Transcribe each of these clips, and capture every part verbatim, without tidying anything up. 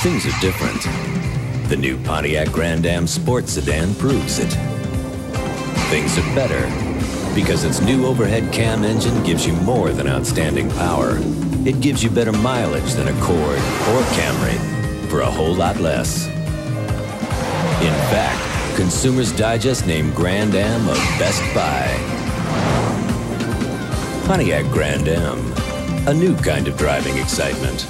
things are different. The new Pontiac Grand Am Sports Sedan proves it. Things are better because its new overhead cam engine gives you more than outstanding power. It gives you better mileage than Accord or Camry for a whole lot less. In fact, Consumers Digest named Grand Am a Best Buy. Pontiac Grand Am, a new kind of driving excitement.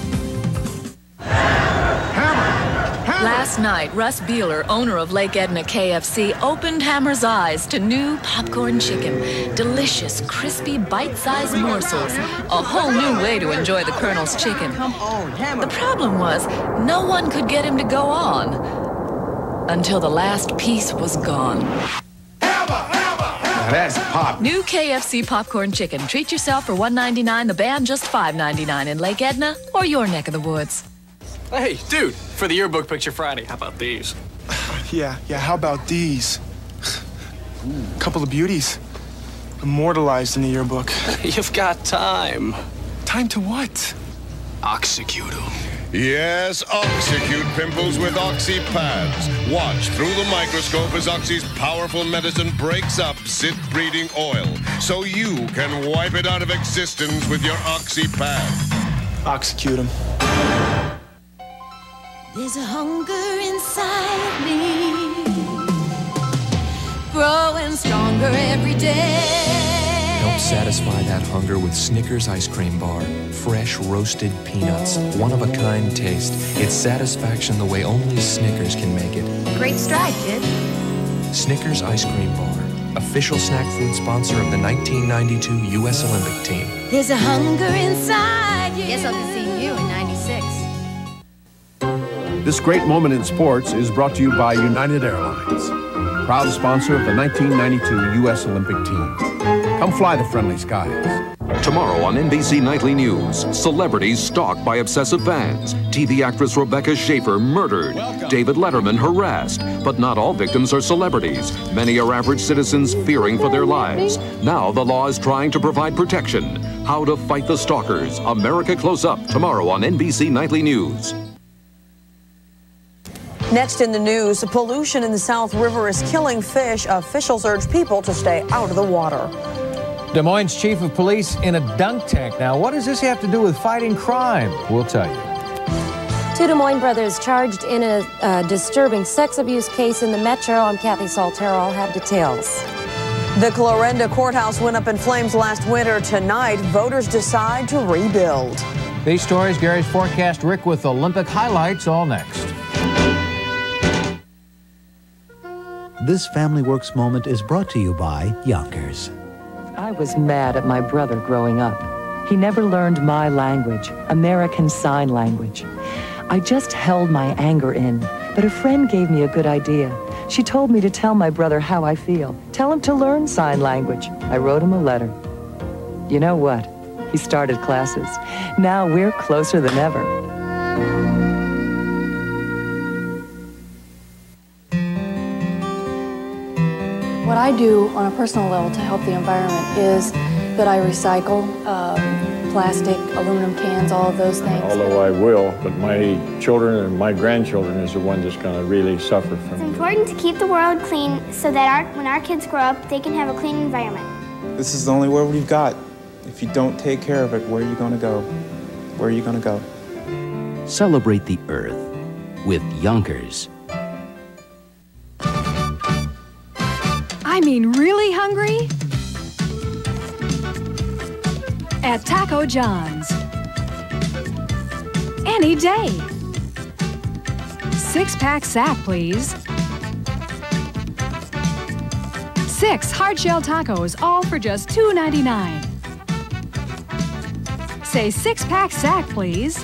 Last night, Russ Beeler, owner of Lake Edna K F C, opened Hammer's eyes to new popcorn chicken. Delicious, crispy, bite-sized morsels. A whole new way to enjoy the Colonel's chicken. The problem was, no one could get him to go on until the last piece was gone. That's pop. New K F C popcorn chicken. Treat yourself for one ninety-nine, the band just five ninety-nine in Lake Edna or your neck of the woods. Hey, dude, for the yearbook picture Friday, how about these? Yeah, yeah, how about these? Couple of beauties. Immortalized in the yearbook. You've got time. Time to what? Oxecute them. Yes, Oxecute pimples with Oxy pads. Watch through the microscope as Oxy's powerful medicine breaks up zit-breeding oil, so you can wipe it out of existence with your Oxy pad. Oxecute them. There's a hunger inside me, growing stronger every day. Help satisfy that hunger with Snickers Ice Cream Bar. Fresh roasted peanuts, one-of-a-kind taste. It's satisfaction the way only Snickers can make it. Great stride, kid. Snickers Ice Cream Bar, official snack food sponsor of the nineteen ninety-two U S Olympic team. There's a hunger inside you. Guess I'll be seeing you in ninety-six. This great moment in sports is brought to you by United Airlines, proud sponsor of the nineteen ninety-two U S Olympic team. Come fly the friendly skies. Tomorrow on N B C Nightly News, celebrities stalked by obsessive fans. T V actress Rebecca Schaefer murdered. Welcome. David Letterman harassed. But not all victims are celebrities. Many are average citizens fearing for their lives. Now the law is trying to provide protection. How to fight the stalkers. America Close Up tomorrow on N B C Nightly News. Next in the news, pollution in the South River is killing fish. Officials urge people to stay out of the water. Des Moines Chief of Police in a dunk tank. Now, what does this have to do with fighting crime? We'll tell you. Two Des Moines brothers charged in a uh, disturbing sex abuse case in the Metro. I'm Kathy Saltero. I'll have details. The Clarinda courthouse went up in flames last winter. Tonight, voters decide to rebuild. These stories, Gary's forecast, Rick with Olympic highlights, all next. This Family Works moment is brought to you by Yonkers. I was mad at my brother growing up. He never learned my language, American Sign Language. I just held my anger in, but a friend gave me a good idea. She told me to tell my brother how I feel. Tell him to learn sign language. I wrote him a letter. You know what? He started classes. Now we're closer than ever. What I do on a personal level to help the environment is that I recycle um, plastic, aluminum cans, all of those things. Although I will, but my children and my grandchildren is the one that's going to really suffer from it. It's important to keep the world clean so that our, when our kids grow up, they can have a clean environment. This is the only world we've got. If you don't take care of it, where are you going to go? Where are you going to go? Celebrate the Earth with Yonkers. I mean, really hungry? At Taco John's. Any day. Six-pack sack, please. Six hard-shell tacos, all for just two ninety-nine. Say six-pack sack, please.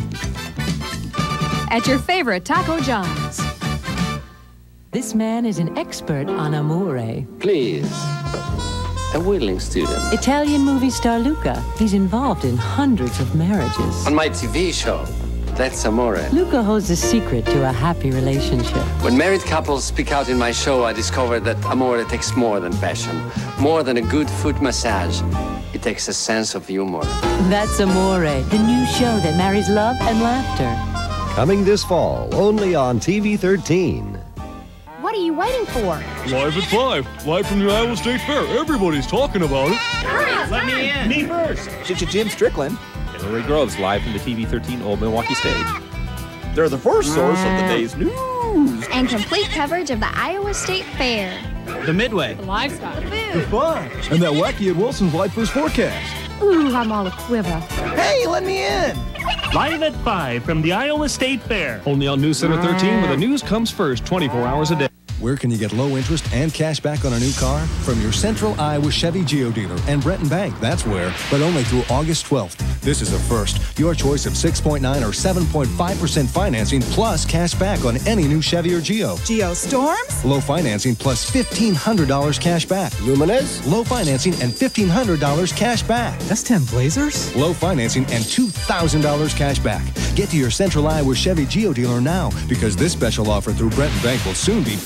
At your favorite Taco John's. This man is an expert on amore. Please. A willing student. Italian movie star Luca. He's involved in hundreds of marriages. On my T V show, that's amore. Luca holds a secret to a happy relationship. When married couples speak out in my show, I discovered that amore takes more than passion, more than a good foot massage. It takes a sense of humor. That's Amore, the new show that marries love and laughter. Coming this fall, only on T V thirteen. What are you waiting for? Live at five. Live from the Iowa State Fair. Everybody's talking about it. Hurry up, Let me in. Me first. Jim Strickland. Hillary Groves live from the T V thirteen Old Milwaukee stage. They're the first source of the day's news. And complete coverage of the Iowa State Fair. The Midway. The livestock. The food. The fun. And that wacky Ed Wilson's Live First forecast. Ooh, I'm all a quiver. Hey, let me in. Live at five from the Iowa State Fair. Only on News Center thirteen, where the news comes first twenty-four hours a day. Where can you get low interest and cash back on a new car? From your Central Iowa Chevy Geo dealer and Brenton Bank, that's where, but only through August twelfth. This is a first. Your choice of six point nine or seven point five percent financing plus cash back on any new Chevy or Geo. Geo Storms? Low financing plus fifteen hundred dollars cash back. Luminous? Low financing and fifteen hundred dollars cash back. That's ten Blazers? Low financing and two thousand dollars cash back. Get to your Central Iowa Chevy Geo dealer now, because this special offer through Brenton Bank will soon be...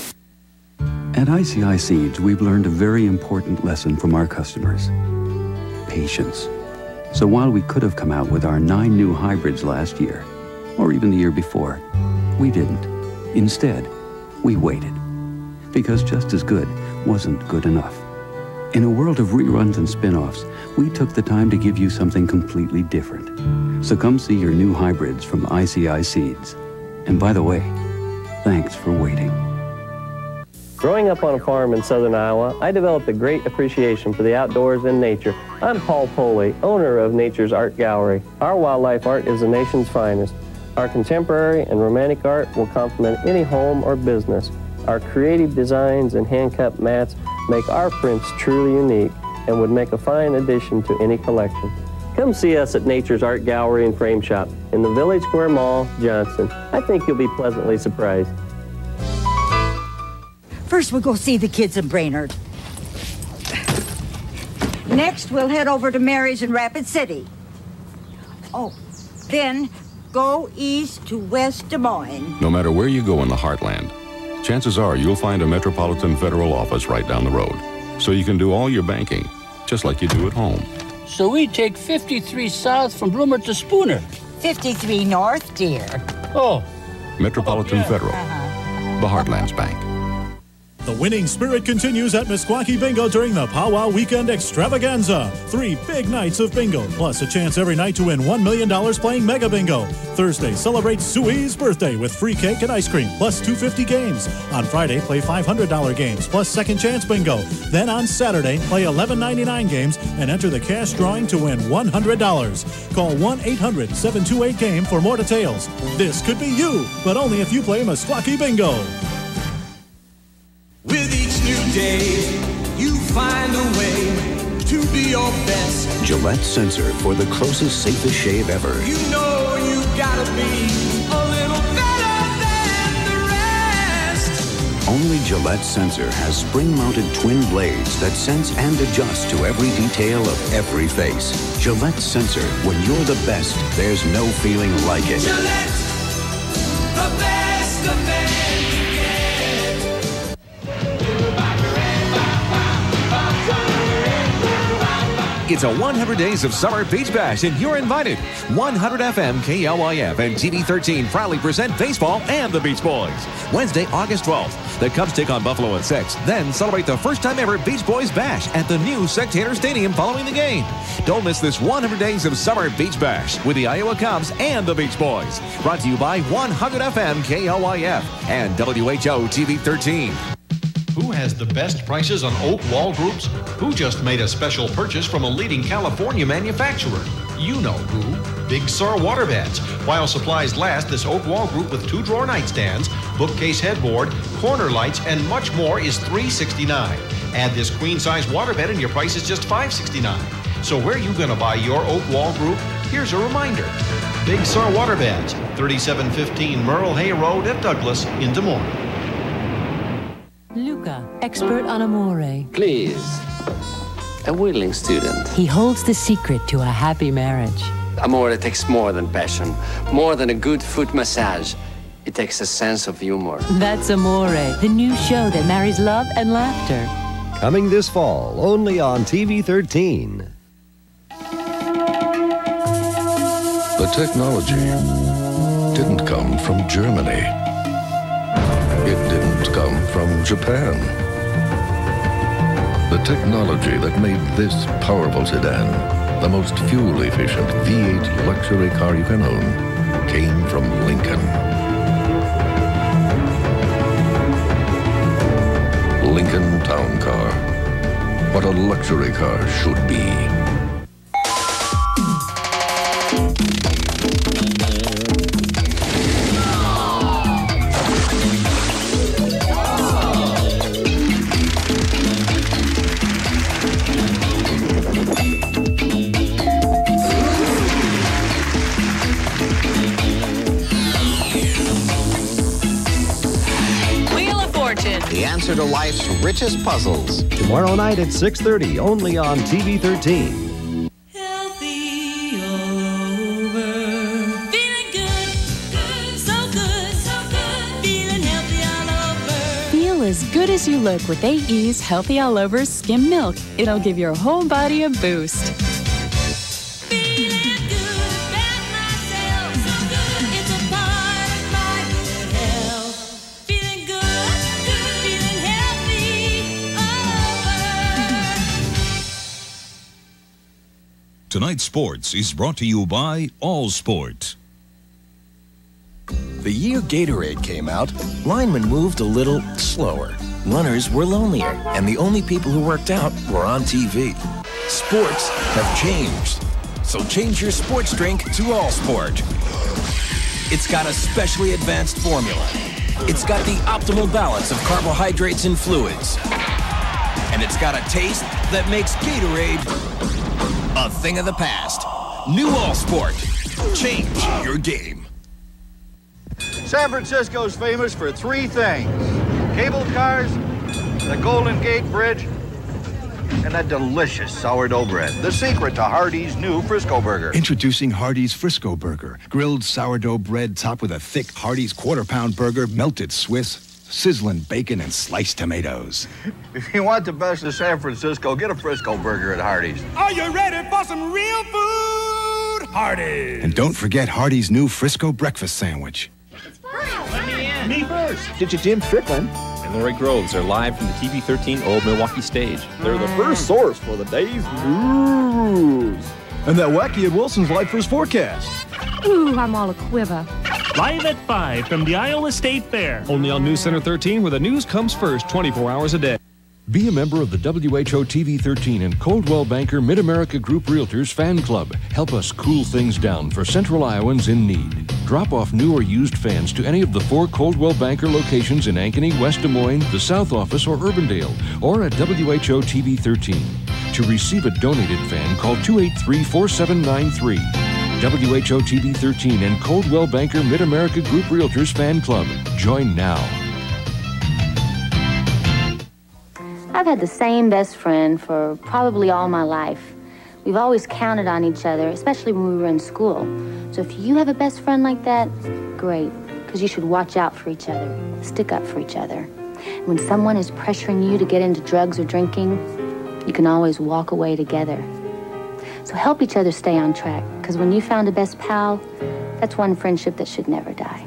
At I C I Seeds, we've learned a very important lesson from our customers: patience. So while we could have come out with our nine new hybrids last year, or even the year before, we didn't. Instead, we waited. Because just as good wasn't good enough. In a world of reruns and spin-offs, we took the time to give you something completely different. So come see your new hybrids from I C I Seeds. And by the way, thanks for waiting. Growing up on a farm in southern Iowa, I developed a great appreciation for the outdoors and nature. I'm Paul Poley, owner of Nature's Art Gallery. Our wildlife art is the nation's finest. Our contemporary and romantic art will complement any home or business. Our creative designs and hand-cut mats make our prints truly unique and would make a fine addition to any collection. Come see us at Nature's Art Gallery and Frame Shop in the Village Square Mall, Johnston. I think you'll be pleasantly surprised. First, we'll go see the kids in Brainerd. Next, we'll head over to Mary's in Rapid City. Oh, then go east to West Des Moines. No matter where you go in the heartland, chances are you'll find a Metropolitan Federal office right down the road. So you can do all your banking, just like you do at home. So we take fifty-three south from Bloomer to Spooner. fifty-three north, dear. Oh. Metropolitan Oh, yeah. Federal, Uh-huh. the Heartlands Bank. The winning spirit continues at Meskwaki Bingo during the Powwow Weekend Extravaganza. Three big nights of bingo, plus a chance every night to win one million dollars playing Mega Bingo. Thursday, celebrate Sui's birthday with free cake and ice cream, plus two hundred fifty games. On Friday, play five hundred dollars games, plus second chance bingo. Then on Saturday, play eleven ninety-nine games and enter the cash drawing to win one hundred dollars. Call one eight hundred seven two eight game for more details. This could be you, but only if you play Meskwaki Bingo. With each new day, you find a way to be your best. Gillette Sensor for the closest, safest shave ever. You know you gotta be a little better than the rest. Only Gillette Sensor has spring-mounted twin blades that sense and adjust to every detail of every face. Gillette Sensor, when you're the best, there's no feeling like it. Gillette, the best of men can get. It's a one hundred days of summer beach bash, and you're invited. one hundred F M, K L Y F, and T V thirteen proudly present baseball and the Beach Boys. Wednesday, August twelfth, the Cubs take on Buffalo at six. Then celebrate the first time ever Beach Boys bash at the new Sectator Stadium following the game. Don't miss this one hundred days of summer beach bash with the Iowa Cubs and the Beach Boys. Brought to you by one hundred F M, K L Y F, and W H O T V thirteen. Who has the best prices on oak wall groups? Who just made a special purchase from a leading California manufacturer? You know who. Big Sur waterbeds. While supplies last, this oak wall group with two drawer nightstands, bookcase headboard, corner lights, and much more is three hundred sixty-nine dollars. Add this queen size waterbed and your price is just five hundred sixty-nine dollars. So where are you going to buy your oak wall group? Here's a reminder. Big Sur waterbeds, thirty-seven fifteen Merle Hay Road at Douglas in Des Moines. Luca, expert on amore. Please, a willing student. He holds the secret to a happy marriage. Amore takes more than passion, more than a good foot massage. It takes a sense of humor. That's Amore, the new show that marries love and laughter. Coming this fall, only on T V thirteen. The technology didn't come come from Germany. It didn't come from Japan. The technology that made this powerful sedan the most fuel-efficient V eight luxury car you can own came from Lincoln. Lincoln Town Car. What a luxury car should be. The answer to life's richest puzzles. Tomorrow night at six thirty, only on T V thirteen. Healthy all over. Feeling good, good, so good, so good. Feeling healthy all over. Feel as good as you look with A E's Healthy All Over Skim Milk. It'll give your whole body a boost. Tonight's sports is brought to you by All Sport. The year Gatorade came out, linemen moved a little slower. Runners were lonelier, and the only people who worked out were on T V. Sports have changed. So change your sports drink to All Sport. It's got a specially advanced formula. It's got the optimal balance of carbohydrates and fluids. And it's got a taste that makes Gatorade a thing of the past. New All Sport. Change your game. San Francisco's famous for three things: cable cars, the Golden Gate Bridge, and that delicious sourdough bread. The secret to Hardee's new Frisco Burger. Introducing Hardee's Frisco Burger. Grilled sourdough bread topped with a thick Hardee's quarter-pound burger, melted Swiss, sizzling bacon, and sliced tomatoes. If you want the best of San Francisco, get a Frisco Burger at Hardee's. Are you ready for some real food? Hardee's. And don't forget Hardee's new Frisco breakfast sandwich. Let me in. Me first. Did you Jim Strickland? And Lori Groves are live from the T V thirteen Old Milwaukee stage. They're the first source for the day's news. And that wacky Ed Wilson's live for his forecast. Ooh, I'm all a quiver. Live at five from the Iowa State Fair. Only on News Center thirteen, where the news comes first twenty-four hours a day. Be a member of the W H O T V thirteen and Coldwell Banker Mid-America Group Realtors Fan Club. Help us cool things down for Central Iowans in need. Drop off new or used fans to any of the four Coldwell Banker locations in Ankeny, West Des Moines, the South Office, or Urbandale, or at W H O T V thirteen. To receive a donated fan, call two eight three, four seven nine three. W H O T V thirteen and Coldwell Banker Mid-America Group Realtors Fan Club. Join now. I've had the same best friend for probably all my life. We've always counted on each other, especially when we were in school. So if you have a best friend like that, great, because you should watch out for each other, stick up for each other. And when someone is pressuring you to get into drugs or drinking, you can always walk away together. So help each other stay on track, because when you found a best pal, that's one friendship that should never die.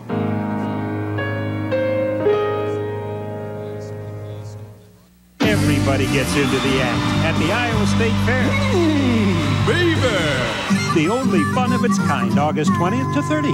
Everybody gets into the act at the Iowa State Fair. Mmm, baby! The only fun of its kind, August twentieth to thirtieth.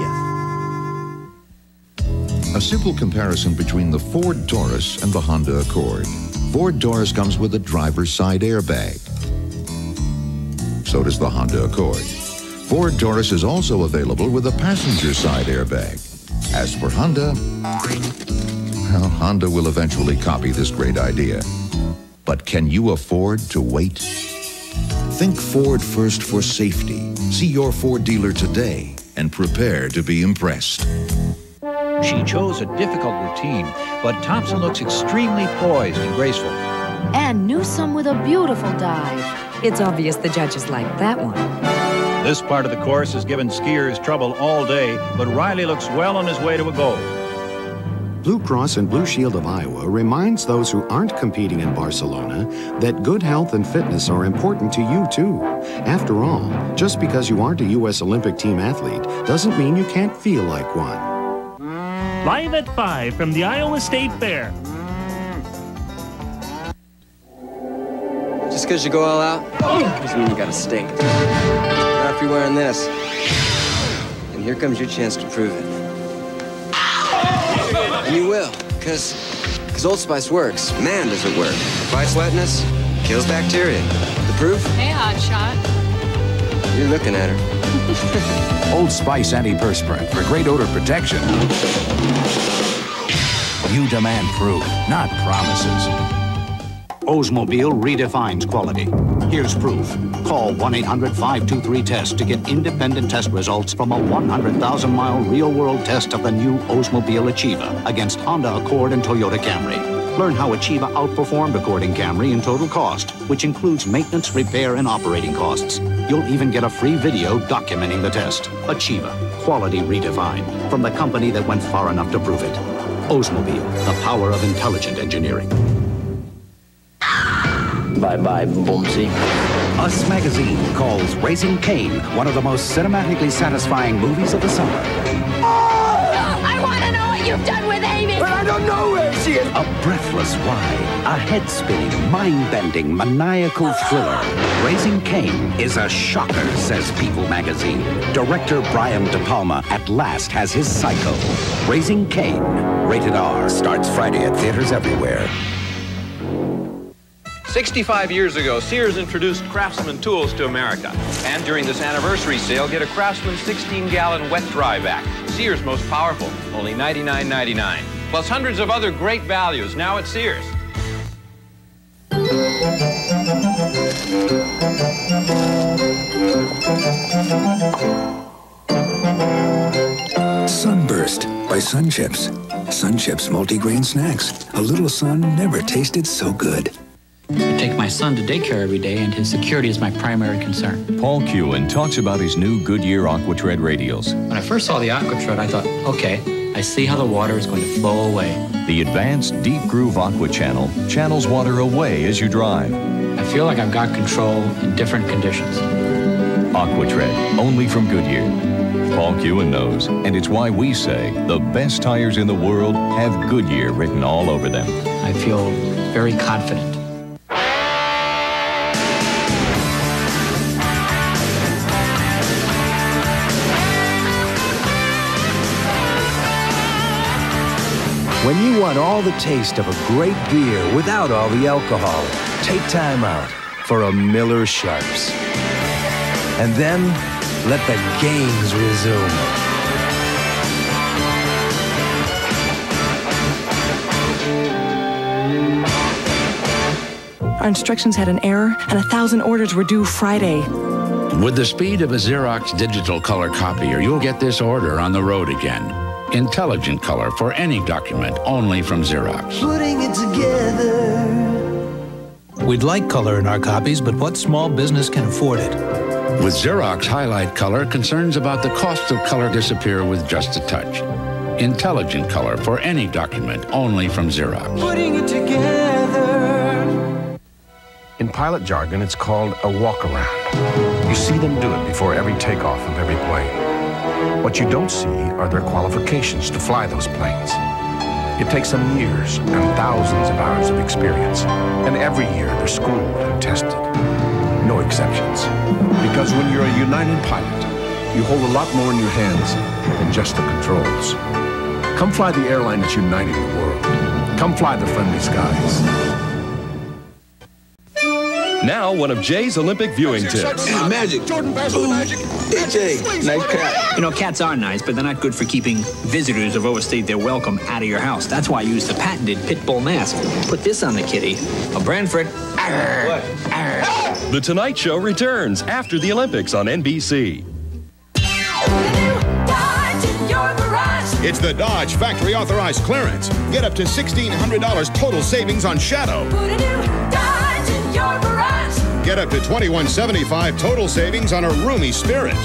A simple comparison between the Ford Taurus and the Honda Accord. Ford Taurus comes with a driver's side airbag. So does the Honda Accord. Ford Taurus is also available with a passenger side airbag. As for Honda, well, Honda will eventually copy this great idea. But can you afford to wait? Think Ford first for safety. See your Ford dealer today and prepare to be impressed. She chose a difficult routine, but Thompson looks extremely poised and graceful. And Newsome with a beautiful dive. It's obvious the judges like that one. This part of the course has given skiers trouble all day, but Riley looks well on his way to a goal. Blue Cross and Blue Shield of Iowa reminds those who aren't competing in Barcelona that good health and fitness are important to you, too. After all, just because you aren't a U S Olympic team athlete doesn't mean you can't feel like one. Live at five from the Iowa State Fair. Just because you go all out doesn't mean you gotta stink. Not if you're wearing this. And here comes your chance to prove it. And you will, because because Old Spice works. Man, does it work. Fights wetness, kills bacteria. The proof? Hey, hotshot. You're looking at her. Old Spice antiperspirant for great odor protection. You demand proof, not promises. Oldsmobile redefines quality. Here's proof. Call one eight hundred five two three test to get independent test results from a one hundred thousand mile real-world test of the new Oldsmobile Achieva against Honda Accord and Toyota Camry. Learn how Achieva outperformed Accord and Camry in total cost, which includes maintenance, repair, and operating costs. You'll even get a free video documenting the test. Achieva, quality redefined, from the company that went far enough to prove it. Oldsmobile, the power of intelligent engineering. Bye-bye, Boomsy. Us Magazine calls Raising Cain one of the most cinematically satisfying movies of the summer. I want to know what you've done with Amy. But I don't know where she is. A breathless ride, a head-spinning, mind-bending, maniacal thriller. Raising Cain is a shocker, says People Magazine. Director Brian De Palma at last has his Psycho. Raising Cain, rated R, starts Friday at theaters everywhere. sixty-five years ago, Sears introduced Craftsman tools to America. And during this anniversary sale, get a Craftsman sixteen gallon wet dry vac. Sears most powerful, only ninety-nine ninety-nine. Plus hundreds of other great values now at Sears. Sunburst by Sun Chips. Sun Chips multigrain snacks. A little sun never tasted so good. I take my son to daycare every day, and his security is my primary concern. Paul Kewen talks about his new Goodyear AquaTread radials. When I first saw the AquaTread, I thought, okay, I see how the water is going to flow away. The advanced Deep Groove Aqua Channel channels water away as you drive. I feel like I've got control in different conditions. AquaTread, only from Goodyear. Paul Kewen knows, and it's why we say the best tires in the world have Goodyear written all over them. I feel very confident. When you want all the taste of a great beer without all the alcohol, take time out for a Miller Sharps. And then let the games resume. Our instructions had an error, and a thousand orders were due Friday. With the speed of a Xerox digital color copier, you'll get this order on the road again. Intelligent color for any document, only from Xerox. Putting it together. We'd like color in our copies, but what small business can afford it? With Xerox Highlight Color, concerns about the cost of color disappear with just a touch. Intelligent color for any document, only from Xerox. Putting it together. In pilot jargon, it's called a walk-around. You see them do it before every takeoff of every plane. What you don't see are their qualifications to fly those planes. It takes them years and thousands of hours of experience, and every year they're schooled and tested. No exceptions. Because when you're a United pilot, you hold a lot more in your hands than just the controls. Come fly the airline that's uniting the world. Come fly the friendly skies. Now, one of Jay's Olympic viewing tips. Uh, magic. Jordan pass the magic. Hey, Jay. Nice cat. You know, cats are nice, but they're not good for keeping visitors who've overstayed their welcome out of your house. That's why I use the patented pit bull mask. Put this on the kitty. A Branford. Arr, what? Arr. The Tonight Show returns after the Olympics on N B C. It's the Dodge Factory Authorized Clearance. Get up to sixteen hundred dollars total savings on Shadow. Get up to twenty-one seventy-five total savings on a roomy Spirit.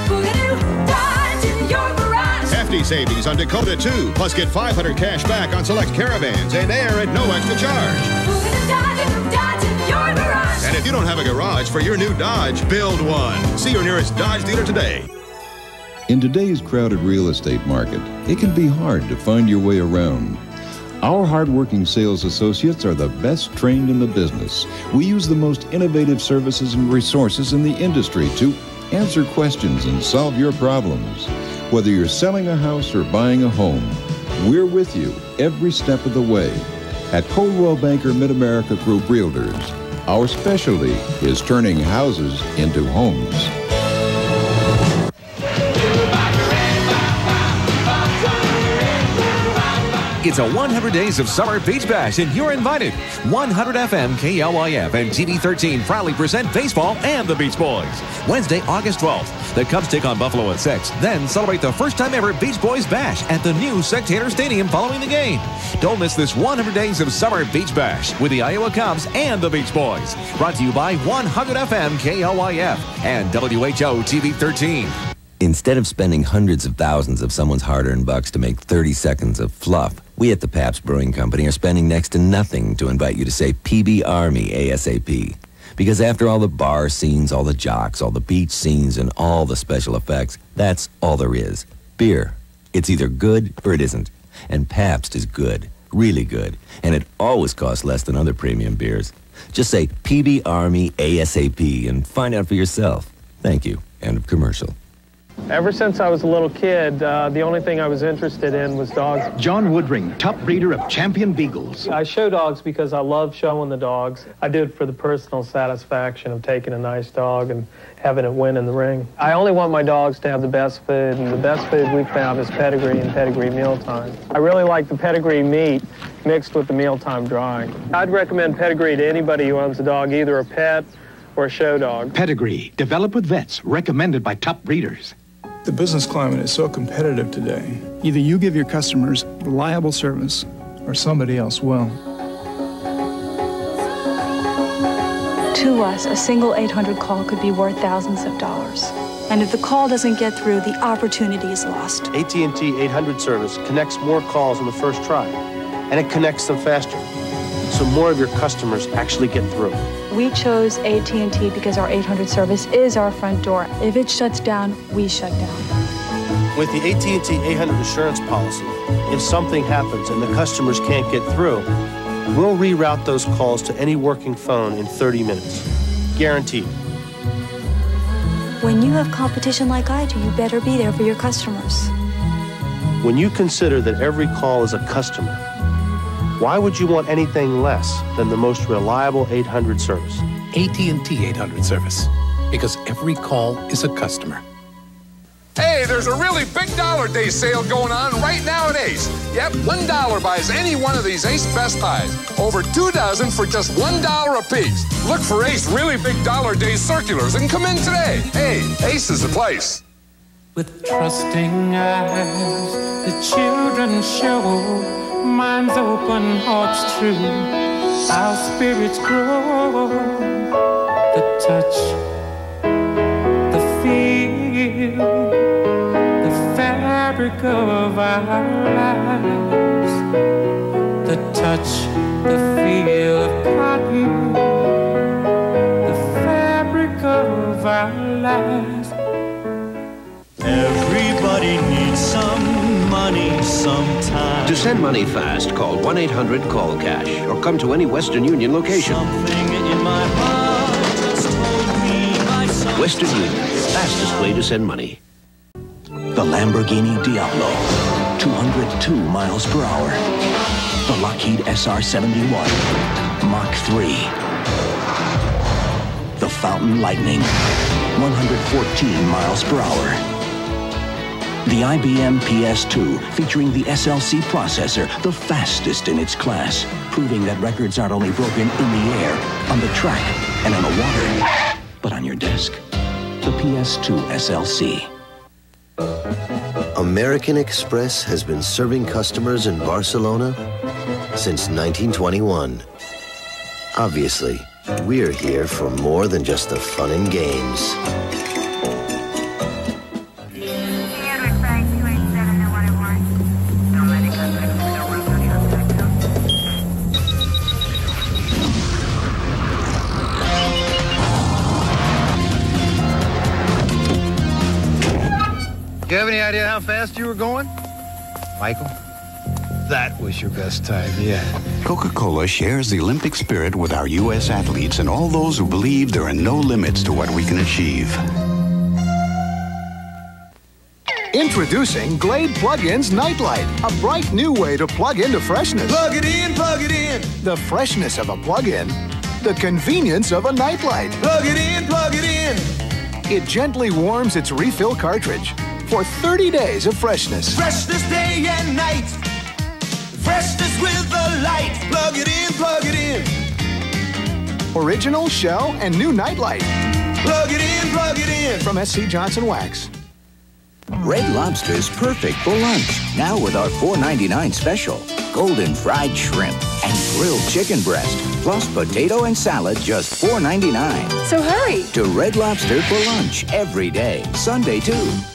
Hefty savings on Dakota two. Plus get five hundred cash back on select Caravans and air at no extra charge. And if you don't have a garage for your new Dodge, build one. See your nearest Dodge dealer today. In today's crowded real estate market, it can be hard to find your way around. Our hardworking sales associates are the best trained in the business. We use the most innovative services and resources in the industry to answer questions and solve your problems. Whether you're selling a house or buying a home, we're with you every step of the way. At Coldwell Banker Mid-America Group Realtors, our specialty is turning houses into homes. It's a one hundred Days of Summer Beach Bash, and you're invited. one hundred F M, K L Y F, and T V thirteen proudly present baseball and the Beach Boys. Wednesday, August twelfth, the Cubs take on Buffalo at six. Then celebrate the first time ever Beach Boys Bash at the new Spectator Stadium following the game. Don't miss this one hundred Days of Summer Beach Bash with the Iowa Cubs and the Beach Boys. Brought to you by one hundred F M, K L Y F, and W H O T V thirteen. Instead of spending hundreds of thousands of someone's hard-earned bucks to make thirty seconds of fluff, we at the Pabst Brewing Company are spending next to nothing to invite you to say P B Army ASAP. Because after all the bar scenes, all the jocks, all the beach scenes, and all the special effects, that's all there is. Beer. It's either good or it isn't. And Pabst is good. Really good. And it always costs less than other premium beers. Just say P B Army ASAP and find out for yourself. Thank you. End of commercial. Ever since I was a little kid, uh, the only thing I was interested in was dogs. John Woodring, top breeder of champion beagles. I show dogs because I love showing the dogs. I do it for the personal satisfaction of taking a nice dog and having it win in the ring. I only want my dogs to have the best food, and the best food we found is Pedigree and Pedigree Mealtime. I really like the Pedigree meat mixed with the Mealtime dry. I'd recommend Pedigree to anybody who owns a dog, either a pet or a show dog. Pedigree, developed with vets, recommended by top breeders. The business climate is so competitive today. Either you give your customers reliable service or somebody else will. To us, a single eight hundred call could be worth thousands of dollars. And if the call doesn't get through, the opportunity is lost. A T and T eight hundred service connects more calls on the first try, and it connects them faster, so more of your customers actually get through. We chose A T and T because our eight hundred service is our front door. If it shuts down, we shut down. With the A T and T eight hundred assurance policy, if something happens and the customers can't get through, we'll reroute those calls to any working phone in thirty minutes. Guaranteed. When you have competition like I do, you better be there for your customers. When you consider that every call is a customer, why would you want anything less than the most reliable eight hundred service? A T and T eight hundred service, because every call is a customer. Hey, there's a really big Dollar Day sale going on right now at Ace. Yep, one dollar buys any one of these Ace Best Buys. Over two dozen for just one dollar a piece. Look for Ace Really Big Dollar Day circulars and come in today. Hey, Ace is the place. With trusting eyes, the children show minds open, hearts true, our spirits grow. The touch, the feel, the fabric of our lives. The touch, the feel of cotton, the fabric of our lives. Everybody needs some money sometime. To send money fast, call one eight hundred call cash or come to any Western Union location. Something in my heart just told me by some Western Union, fastest way to send money. The Lamborghini Diablo, two hundred two miles per hour. The Lockheed S R seventy-one, Mach three. The Fountain Lightning, one hundred fourteen miles per hour. The I B M P S two, featuring the S L C processor, the fastest in its class, proving that records aren't only broken in the air, on the track, and on the water, but on your desk. The P S two S L C. American Express has been serving customers in Barcelona since nineteen twenty-one. Obviously, we're here for more than just the fun and games. Get idea how fast you were going? Michael, that was your best time yet. Coca-Cola shares the Olympic spirit with our U S athletes and all those who believe there are no limits to what we can achieve. Introducing Glade Plug-in's Nightlight, a bright new way to plug into freshness. Plug it in, plug it in. The freshness of a plug-in, the convenience of a nightlight. Plug it in, plug it in. It gently warms its refill cartridge for thirty days of freshness. Freshness day and night. Freshness with the light. Plug it in, plug it in. Original, Shell, and new Nightlight. Plug it in, plug it in. From S C Johnson Wax. Red Lobster is perfect for lunch. Now with our four ninety-nine special. Golden fried shrimp and grilled chicken breast. Plus potato and salad, just four ninety-nine. So hurry to Red Lobster for lunch every day. Sunday too.